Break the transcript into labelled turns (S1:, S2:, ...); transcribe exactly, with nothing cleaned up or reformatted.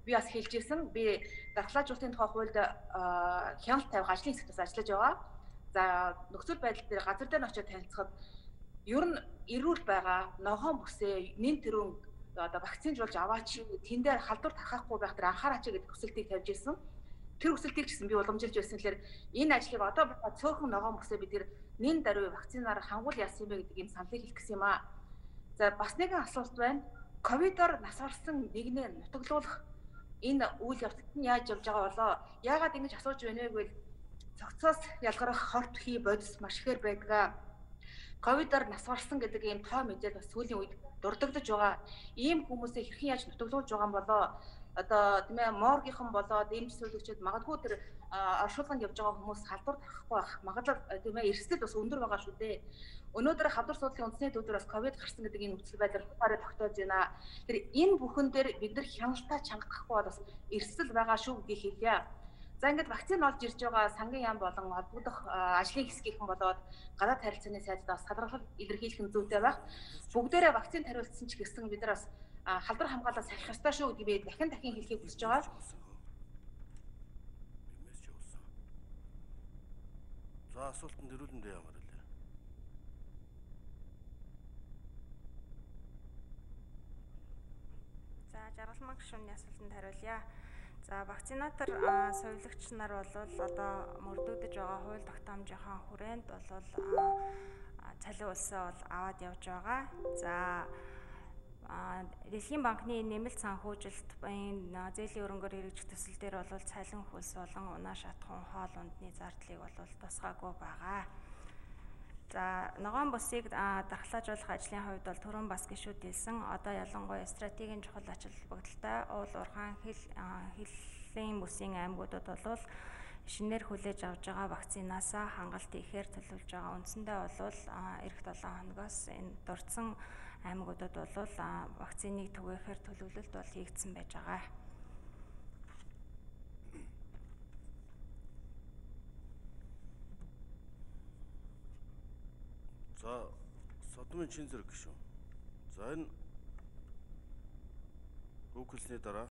S1: би бас хэлж ирсэн. Би дархлаажуулалтын тухай хуульд хяналт тавих ажлын хэсэгт ажиллаж байгаа. За нөхцөл байдал дээр газар дээр нь очиж танилцахад ер нь эрүүл байгаа ногоон бүсээ нэн тэрүүн одоо вакцинжуулж аваач тэн дээр халдвар тархахгүй байх дээр анхаараач гэдэг хүсэлтийг тавьж ирсэн. Тэр хүсэлтийг ч гэсэн би уламжилж байсан гэхээр энэ ажлыг одоо цөөхөн ногоон бүсээ бид нэр нэн даруй вакцинаар хангуул яасан бэ гэдэг юм саналыг хэлэх гэсэн юм аа. За бас нэгэн асуулт байна. Ковидоор нас орсон нэгнээ нутаглуулах энэ үйл явцад нь яаж явж байгаа болоо? Яагаад ингэж асууж байна вэ гэвэл цогцоос ялгарах хорт хий бодис маш ихээр байдаг. Ковидоор нас орсон гэдэг ийм тоо мэдээд бас сүүлийн үед дурддагдж байгаа. Ийм хүмүүсээ хэрхэн яаж нутаглуулж байгаа юм болоо? Одоо тийм ээ моргийнхан болоод эмч төлөгчд магадгүй тэр оршуулганд явж байгаа хүмүүс халдвар тарахгүй байх магадлал тийм ээ эрсдэл бас өндөр байгаа шүү дээ. Өнөөдөр хавдар суудлын үндэсний төвдөр бас ковид гарсан гэдэг энэ нөхцөл байдал тухаараа тогтоож байна. Тэр энэ бүхэн дээр бид нар хяналтаа чангахгүй бол бас эрсдэл байгаа шүү гэдгийг хэлье. За ингээд вакцин олж ирж байгаа сангийн яам болон холбогдох ажлын хэсгийнхэн болоод гадаад харилцааны сайдад бас талархал илэрхийлэх нь зүйтэй байх. Бүгдээрээ вакцин хариулсан ч гэсэн бид нар бас халдвар хамгаалалт салхих ёстой шүү гэдгийг дахин дахин хэлхийг хүсэж байгаа.
S2: За асуултанд дөрүүлэндээ ямар вэ?
S3: За жаргалман гишүүний асуултанд хариулъя. За вакцинатор соёлогч нар бол одоо мөрдөгдөж байгаа хууль тогтоомжийнхаа хүрээнд бол цалин улсаа бол аваад явж байгаа. За Дэлхийн банкны нэмэлт санхүүжилт энэ зээлийн өрөнгөөр хэрэгжих төсөл дээр бол цалин хөлс болон унаа шатхуун хоол ундны зардлыг бол тусгаагүй байгаа. За ногоон бүсийг дархлаажуулах ажлын хувьд бол түрүүн бас гишүүд хэлсэн. Одоо ялангуяа стратегийн чухал ач холбогдолтой уул уурхайн хил хилийн бүсийн аймагуудад бол шинээр хүлээж авж байгаа вакцинаасаа хангалт ихээр төлөвлөж байгаа. Үндсэндээ бол эх долоо хоногоос энэ дурдсан аймагуудад бол вакциныг түгээхээр төлөвлөлт бол хийгдсэн байж байгаа.
S2: За содмын чин зэрэг гişүү. За энэ үг хэлсний дараа